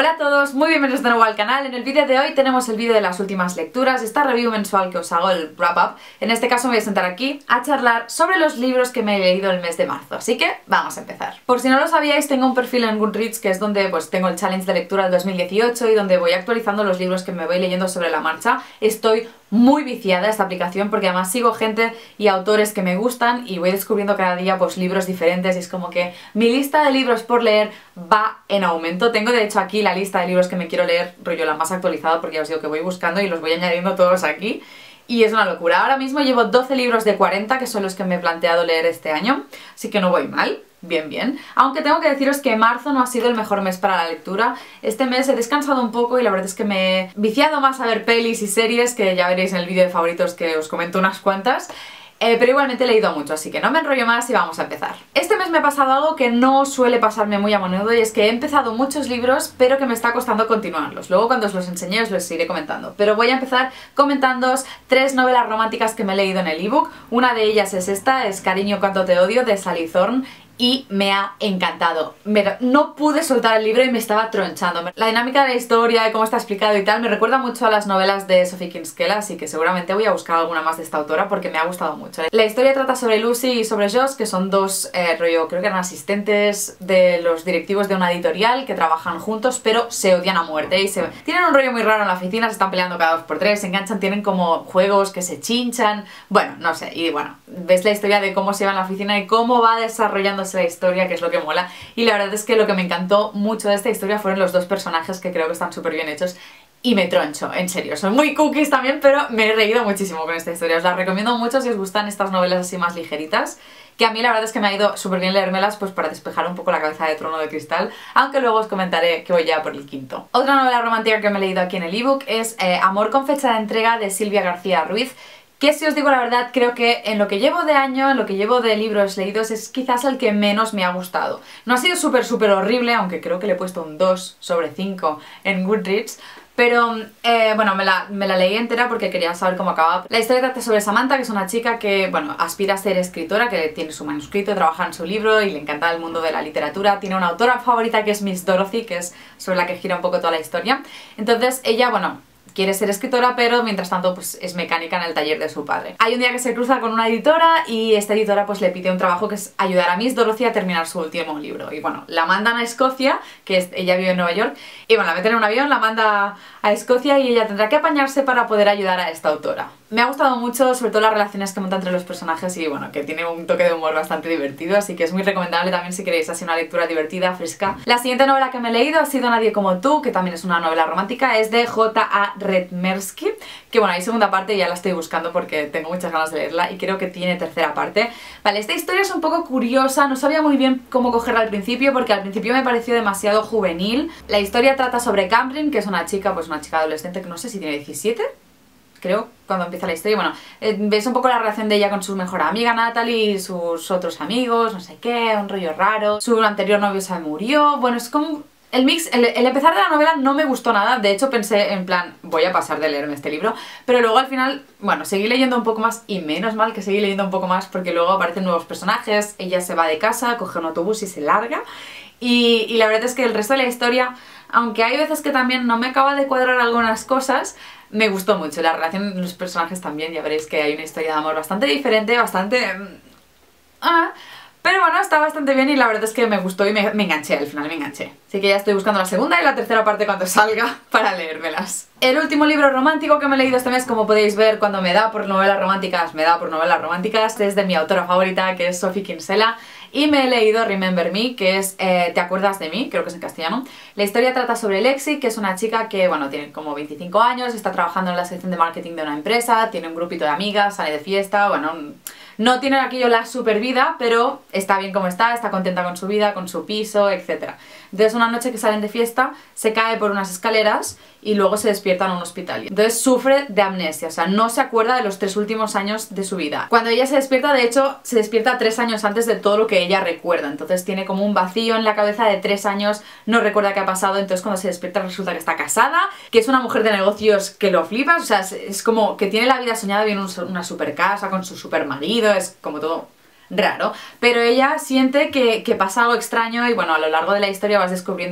Hola a todos, muy bienvenidos de nuevo al canal. En el vídeo de hoy tenemos el vídeo de las últimas lecturas, esta review mensual que os hago, el wrap-up. En este caso me voy a sentar aquí a charlar sobre los libros que me he leído el mes de marzo, así que vamos a empezar. Por si no lo sabíais, tengo un perfil en Goodreads que es donde pues tengo el challenge de lectura del 2018 y donde voy actualizando los libros que me voy leyendo sobre la marcha. Estoy muy viciada a esta aplicación porque además sigo gente y autores que me gustan y voy descubriendo cada día pues libros diferentes y es como que mi lista de libros por leer va en aumento. Tengo de hecho aquí la lista de libros que me quiero leer, rollo la más actualizada, porque ya os digo que voy buscando y los voy añadiendo todos aquí y es una locura. Ahora mismo llevo 12 libros de 40 que son los que me he planteado leer este año, así que no voy mal. Bien. Aunque tengo que deciros que marzo no ha sido el mejor mes para la lectura. Este mes he descansado un poco y la verdad es que me he viciado más a ver pelis y series, que ya veréis en el vídeo de favoritos que os comento unas cuantas. Pero igualmente he leído mucho, así que no me enrollo más y vamos a empezar. Este mes me ha pasado algo que no suele pasarme muy a menudo y es que he empezado muchos libros pero que me está costando continuarlos. Luego cuando os los enseñe os los iré comentando. Pero voy a empezar comentándoos 3 novelas románticas que me he leído en el ebook. Una de ellas es esta, es Cariño cuánto te odio, de Sally Thorne. Y me ha encantado. No pude soltar el libro y me estaba tronchando. La dinámica de la historia, de cómo está explicado y tal, me recuerda mucho a las novelas de Sophie Kinsella, así que seguramente voy a buscar alguna más de esta autora porque me ha gustado mucho. La historia trata sobre Lucy y sobre Josh, que son dos, creo que eran asistentes de los directivos de una editorial que trabajan juntos, pero se odian a muerte y tienen un rollo muy raro en la oficina, se están peleando cada 2x3, se enganchan, tienen como juegos que se chinchan, bueno, no sé, y bueno, ves la historia de cómo se va en la oficina y cómo va desarrollándose la historia, que es lo que mola, y la verdad es que lo que me encantó mucho de esta historia fueron los dos personajes que creo que están súper bien hechos y me troncho, en serio, son muy cookies también, pero me he reído muchísimo con esta historia. Os la recomiendo mucho si os gustan estas novelas así más ligeritas, que a mí la verdad es que me ha ido súper bien leérmelas pues para despejar un poco la cabeza de Trono de Cristal, aunque luego os comentaré que voy ya por el quinto. Otra novela romántica que me he leído aquí en el ebook es Amor con fecha de entrega, de Silvia García Ruiz, que si os digo la verdad creo que en lo que llevo de año, en lo que llevo de libros leídos es quizás el que menos me ha gustado. No ha sido súper horrible, aunque creo que le he puesto un 2/5 en Goodreads, pero bueno, me la leí entera porque quería saber cómo acababa. La historia trata sobre Samantha, que es una chica que, bueno, aspira a ser escritora, que tiene su manuscrito, trabaja en su libro y le encanta el mundo de la literatura. Tiene una autora favorita que es Miss Dorothy, que es sobre la que gira un poco toda la historia. Entonces ella, bueno, quiere ser escritora, pero mientras tanto pues es mecánica en el taller de su padre. Hay un día que se cruza con una editora y esta editora pues le pide un trabajo que es ayudar a Miss Dorothy a terminar su último libro. Y bueno, la mandan a Escocia, que ella vive en Nueva York, y bueno, la meten en un avión, la manda a Escocia y ella tendrá que apañarse para poder ayudar a esta autora. Me ha gustado mucho, sobre todo las relaciones que monta entre los personajes y bueno, que tiene un toque de humor bastante divertido, así que es muy recomendable también si queréis así una lectura divertida, fresca. La siguiente novela que me he leído ha sido Nadie como tú, que también es una novela romántica, es de J.A. Redmersky, que bueno, hay segunda parte y ya la estoy buscando porque tengo muchas ganas de leerla y creo que tiene tercera parte. Vale, esta historia es un poco curiosa, no sabía muy bien cómo cogerla al principio porque al principio me pareció demasiado juvenil. La historia trata sobre Camryn, que es una chica, pues una chica adolescente que no sé si tiene 17, creo, cuando empieza la historia. Bueno, ves un poco la relación de ella con su mejor amiga Natalie y sus otros amigos, no sé qué, un rollo raro. Su anterior novio se murió, bueno, es como el mix. El empezar de la novela no me gustó nada, de hecho pensé en plan, voy a pasar de leerme este libro, pero luego al final, bueno, seguí leyendo un poco más y menos mal que seguí leyendo un poco más porque luego aparecen nuevos personajes, ella se va de casa, coge un autobús y se larga y la verdad es que el resto de la historia, aunque hay veces que también no me acaba de cuadrar algunas cosas, me gustó mucho. La relación de los personajes también, ya veréis que hay una historia de amor bastante diferente, bastante pero bueno, está bastante bien y la verdad es que me gustó y me enganché, al final me enganché. Así que ya estoy buscando la segunda y la tercera parte cuando salga para leérmelas. El último libro romántico que me he leído este mes, como podéis ver, cuando me da por novelas románticas, me da por novelas románticas, es de mi autora favorita, que es Sophie Kinsella, y me he leído Remember Me, que es ¿Te acuerdas de mí?, creo que es en castellano. La historia trata sobre Lexi, que es una chica que, bueno, tiene como 25 años, está trabajando en la sección de marketing de una empresa, tiene un grupito de amigas, sale de fiesta, bueno, no tiene aquí la super vida, pero está bien como está contenta con su vida, con su piso, etc. Entonces una noche que salen de fiesta, se cae por unas escaleras y luego se despierta en un hospital. Entonces sufre de amnesia, o sea, no se acuerda de los 3 últimos años de su vida. Cuando ella se despierta, de hecho, se despierta 3 años antes de todo lo que ella recuerda. Entonces tiene como un vacío en la cabeza de 3 años, no recuerda qué ha pasado. Entonces cuando se despierta resulta que está casada, que es una mujer de negocios que lo flipas, o sea, es como que tiene la vida soñada, viene una super casa con su super marido, es como todo raro. Pero ella siente que pasa algo extraño y bueno, a lo largo de la historia vas descubriendo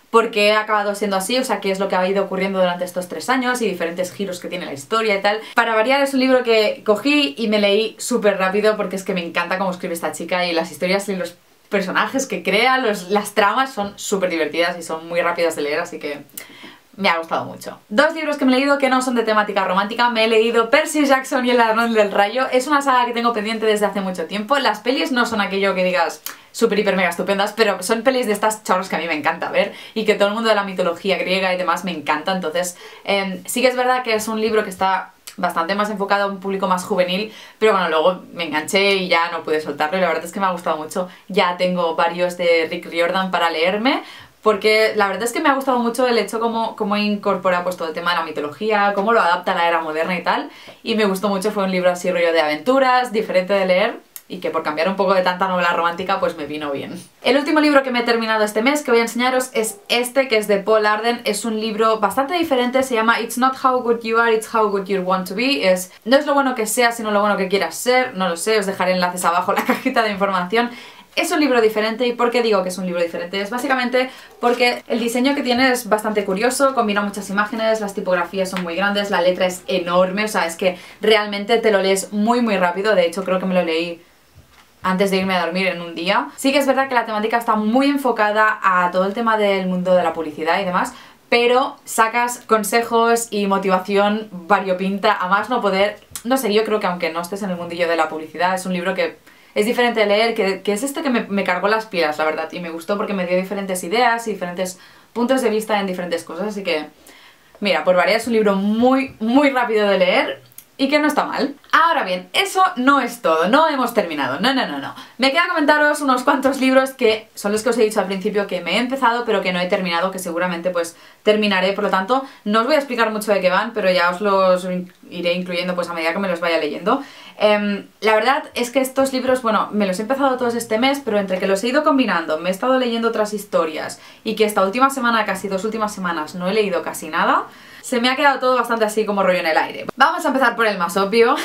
por qué ha acabado siendo así, o sea, qué es lo que ha ido ocurriendo durante estos 3 años y diferentes giros que tiene la historia y tal. Para variar, es un libro que cogí y me leí súper rápido porque es que me encanta cómo escribe esta chica y las historias y los personajes que crea, las tramas son súper divertidas y son muy rápidas de leer, así que me ha gustado mucho. 2 libros que me he leído que no son de temática romántica. Me he leído Percy Jackson y el ladrón del rayo. Es una saga que tengo pendiente desde hace mucho tiempo. Las pelis no son aquello que digas súper, hiper, mega estupendas, pero son pelis de estas chorros que a mí me encanta ver y que todo el mundo de la mitología griega y demás me encanta. Entonces, sí que es verdad que es un libro que está bastante más enfocado a un público más juvenil, pero bueno, luego me enganché y ya no pude soltarlo y la verdad es que me ha gustado mucho. Ya tengo varios de Rick Riordan para leerme, porque la verdad es que me ha gustado mucho el hecho cómo incorpora pues todo el tema de la mitología, cómo lo adapta a la era moderna y tal, y me gustó mucho. Fue un libro así rollo de aventuras, diferente de leer, y que por cambiar un poco de tanta novela romántica pues me vino bien. El último libro que me he terminado este mes que voy a enseñaros es este, que es de Paul Arden. Es un libro bastante diferente, se llama It's Not How Good You Are, It's How Good You Want to Be. No es lo bueno que seas, sino lo bueno que quieras ser. No lo sé, os dejaré enlaces abajo en la cajita de información. Es un libro diferente. ¿Y por qué digo que es un libro diferente? Es básicamente porque el diseño que tiene es bastante curioso, combina muchas imágenes, las tipografías son muy grandes, la letra es enorme, o sea, es que realmente te lo lees muy muy rápido. De hecho, creo que me lo leí antes de irme a dormir en un día. Sí que es verdad que la temática está muy enfocada a todo el tema del mundo de la publicidad y demás, pero sacas consejos y motivación variopinta a más no poder. No sé, yo creo que aunque no estés en el mundillo de la publicidad, es un libro que es diferente de leer, que es este que me cargó las pilas, la verdad, y me gustó porque me dio diferentes ideas y diferentes puntos de vista en diferentes cosas, así que, mira, por variar, es un libro muy, muy rápido de leer y que no está mal. Ahora bien, eso no es todo, no hemos terminado, no. Me queda comentaros unos cuantos libros que son los que os he dicho al principio que me he empezado pero que no he terminado, que seguramente pues terminaré, por lo tanto no os voy a explicar mucho de qué van, pero ya os los iré incluyendo pues a medida que me los vaya leyendo. La verdad es que estos libros, bueno, me los he empezado todos este mes, pero entre que los he ido combinando, me he estado leyendo otras historias y que esta última semana, casi 2 últimas semanas, no he leído casi nada, se me ha quedado todo bastante así como rollo en el aire. Vamos a empezar por el más obvio.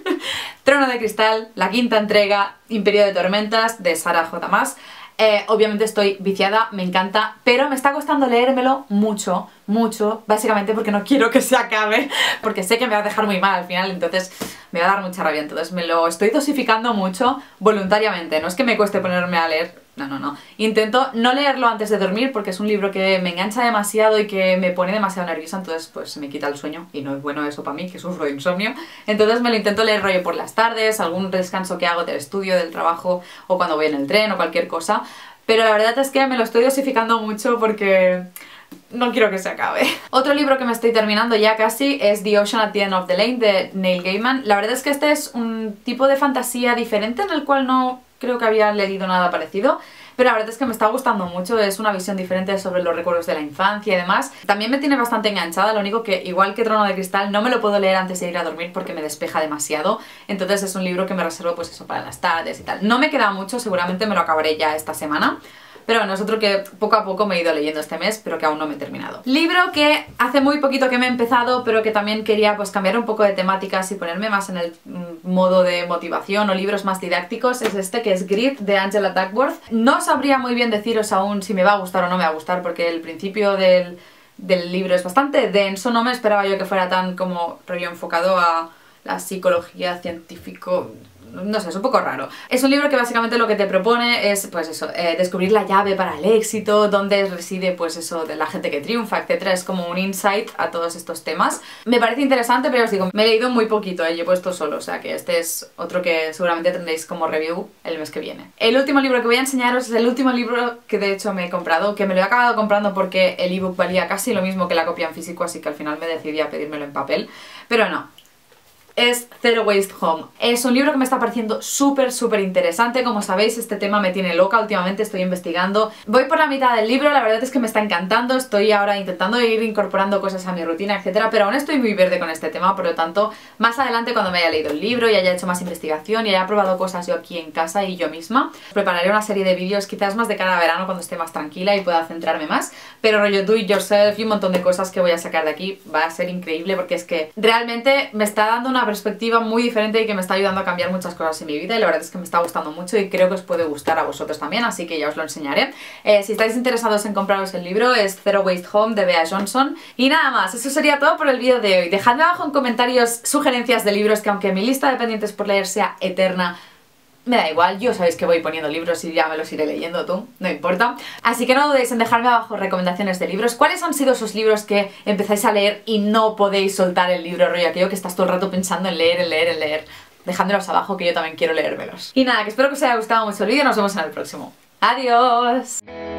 Trono de Cristal, la 5ª entrega, Imperio de Tormentas, de Sarah J. Maas. Obviamente estoy viciada, me encanta, pero me está costando leérmelo mucho, básicamente porque no quiero que se acabe, porque sé que me va a dejar muy mal al final, entonces me va a dar mucha rabia. Entonces me lo estoy dosificando mucho voluntariamente, no es que me cueste ponerme a leer, no. Intento no leerlo antes de dormir porque es un libro que me engancha demasiado y que me pone demasiado nerviosa, entonces pues me quita el sueño y no es bueno eso para mí, que sufro de insomnio. Entonces me lo intento leer rollo por las tardes, algún descanso que hago del estudio, del trabajo o cuando voy en el tren o cualquier cosa. Pero la verdad es que me lo estoy dosificando mucho porque no quiero que se acabe. Otro libro que me estoy terminando ya casi es The Ocean at the End of the Lane de Neil Gaiman. La verdad es que este es un tipo de fantasía diferente en el cual no creo que había leído nada parecido, pero la verdad es que me está gustando mucho. Es una visión diferente sobre los recuerdos de la infancia y demás. También me tiene bastante enganchada, lo único que, igual que Trono de Cristal, no me lo puedo leer antes de ir a dormir porque me despeja demasiado, entonces es un libro que me reservo pues eso para las tardes y tal. No me queda mucho, seguramente me lo acabaré ya esta semana, pero bueno, es otro que poco a poco me he ido leyendo este mes, pero que aún no me he terminado. Libro que hace muy poquito que me he empezado, pero que también quería pues cambiar un poco de temáticas y ponerme más en el modo de motivación o libros más didácticos, es este, que es Grit, de Angela Duckworth. No sabría muy bien deciros aún si me va a gustar o no me va a gustar, porque el principio del libro es bastante denso, no me esperaba yo que fuera tan como rollo enfocado a la psicología científico. No sé, es un poco raro. Es un libro que básicamente lo que te propone es, pues eso, descubrir la llave para el éxito, dónde reside, pues eso, de la gente que triunfa, etcétera. Es como un insight a todos estos temas. Me parece interesante, pero os digo, me he leído muy poquito, yo he puesto solo, o sea que este es otro que seguramente tendréis como review el mes que viene. El último libro que voy a enseñaros es el último libro que de hecho me he comprado, que me lo he acabado comprando porque el ebook valía casi lo mismo que la copia en físico, así que al final me decidí a pedírmelo en papel, pero no. Es Zero Waste Home. Es un libro que me está pareciendo súper interesante. Como sabéis, este tema me tiene loca últimamente, estoy investigando. Voy por la mitad del libro, la verdad es que me está encantando. Estoy ahora intentando ir incorporando cosas a mi rutina, etcétera, pero aún estoy muy verde con este tema, por lo tanto, más adelante cuando me haya leído el libro y haya hecho más investigación y haya probado cosas yo aquí en casa y yo misma, prepararé una serie de vídeos quizás más de cara a verano cuando esté más tranquila y pueda centrarme más, pero rollo do it yourself y un montón de cosas que voy a sacar de aquí. Va a ser increíble porque es que realmente me está dando una una perspectiva muy diferente y que me está ayudando a cambiar muchas cosas en mi vida, y la verdad es que me está gustando mucho y creo que os puede gustar a vosotros también, así que ya os lo enseñaré. Si estáis interesados en compraros el libro, es Zero Waste Home de Bea Johnson. Y nada más, eso sería todo por el vídeo de hoy. Dejadme abajo en comentarios sugerencias de libros, que aunque mi lista de pendientes por leer sea eterna, me da igual, yo sabéis que voy poniendo libros y ya me los iré leyendo tú, no importa. Así que no dudéis en dejarme abajo recomendaciones de libros. ¿Cuáles han sido esos libros que empezáis a leer y no podéis soltar el libro, rollo aquello que estás todo el rato pensando en leer, en leer, en leer? Dejádmelos abajo, que yo también quiero leérmelos. Y nada, que espero que os haya gustado mucho el vídeo, nos vemos en el próximo. ¡Adiós!